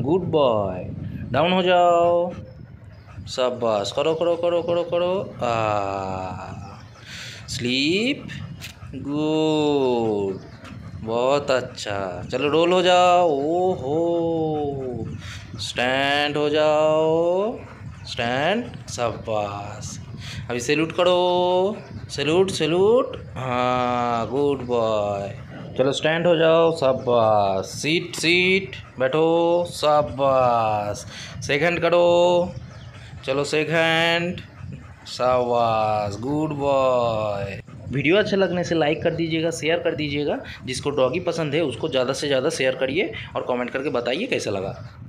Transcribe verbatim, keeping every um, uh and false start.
Good boy. Down हो जाओ, शाबाश, करो करो करो करो करो। आ स्लीप, गुड, बहुत अच्छा। चलो रोल हो जाओ। ओहो, स्टैंड हो जाओ, स्टैंड, शाबाश। अभी सैल्यूट करो, सैल्यूट सैल्यूट, हाँ गुड बॉय। चलो स्टैंड हो जाओ, शाबाश। सीट सीट बैठो, शाबाश। शेक हैंड करो, चलो शेक हैंड, शाबाश, गुड बॉय। वीडियो अच्छा लगने से लाइक कर दीजिएगा, शेयर कर दीजिएगा। जिसको डॉगी पसंद है उसको ज़्यादा से ज़्यादा शेयर करिए और कमेंट करके बताइए कैसा लगा।